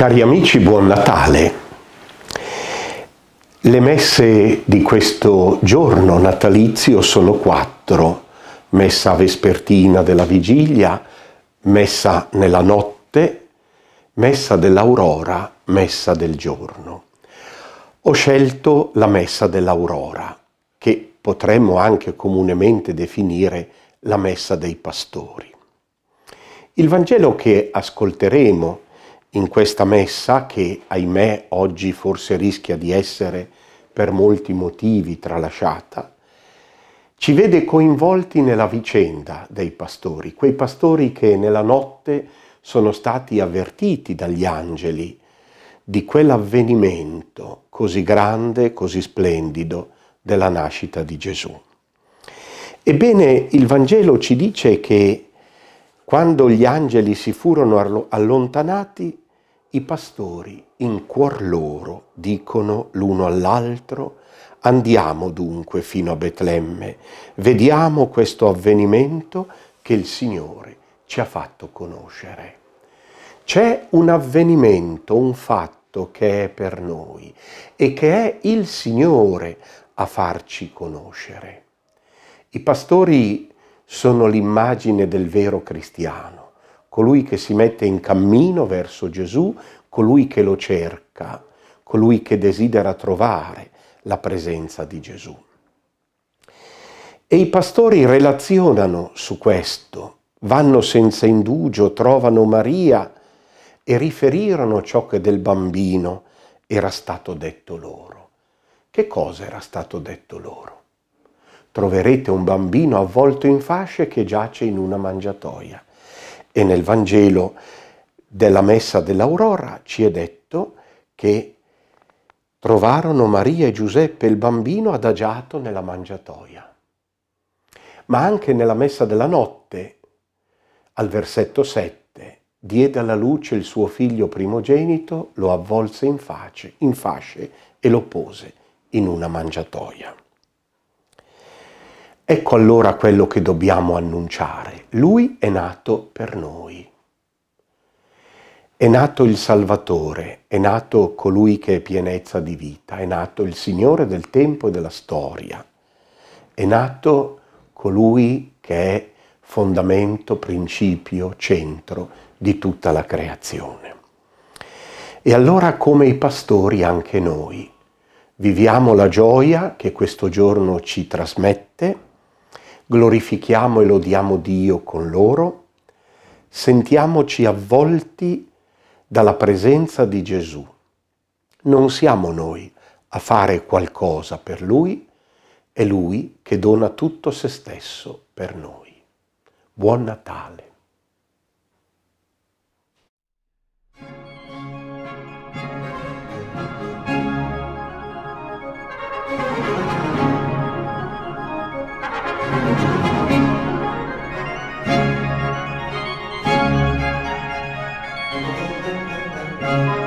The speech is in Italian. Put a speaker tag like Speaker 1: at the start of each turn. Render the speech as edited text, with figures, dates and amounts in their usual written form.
Speaker 1: Cari amici, buon Natale. Le messe di questo giorno natalizio sono 4. Messa vespertina della vigilia, messa nella notte, messa dell'aurora, messa del giorno. Ho scelto la messa dell'aurora, che potremmo anche comunemente definire la messa dei pastori. Il Vangelo che ascolteremo in questa messa, che ahimè oggi forse rischia di essere per molti motivi tralasciata, ci vede coinvolti nella vicenda dei pastori, quei pastori che nella notte sono stati avvertiti dagli angeli di quell'avvenimento così grande, così splendido della nascita di Gesù. Ebbene, il Vangelo ci dice che quando gli angeli si furono allontanati, i pastori in cuor loro dicono l'uno all'altro: andiamo dunque fino a Betlemme, vediamo questo avvenimento che il Signore ci ha fatto conoscere. C'è un avvenimento, un fatto che è per noi e che è il Signore a farci conoscere. I pastori sono l'immagine del vero cristiano, colui che si mette in cammino verso Gesù, colui che lo cerca, colui che desidera trovare la presenza di Gesù. E i pastori relazionano su questo, vanno senza indugio, trovano Maria e riferirono ciò che del bambino era stato detto loro. Che cosa era stato detto loro? Troverete un bambino avvolto in fasce che giace in una mangiatoia. E nel Vangelo della messa dell'aurora ci è detto che trovarono Maria e Giuseppe il bambino adagiato nella mangiatoia. Ma anche nella messa della notte, al versetto 7, diede alla luce il suo figlio primogenito, lo avvolse in fasce e lo pose in una mangiatoia. Ecco allora quello che dobbiamo annunciare. Lui è nato per noi. È nato il Salvatore, è nato colui che è pienezza di vita, è nato il Signore del tempo e della storia, è nato colui che è fondamento, principio, centro di tutta la creazione. E allora, come i pastori, anche noi viviamo la gioia che questo giorno ci trasmette, glorifichiamo e lodiamo Dio con loro, sentiamoci avvolti dalla presenza di Gesù. Non siamo noi a fare qualcosa per Lui, è Lui che dona tutto se stesso per noi. Buon Natale!
Speaker 2: Thank you.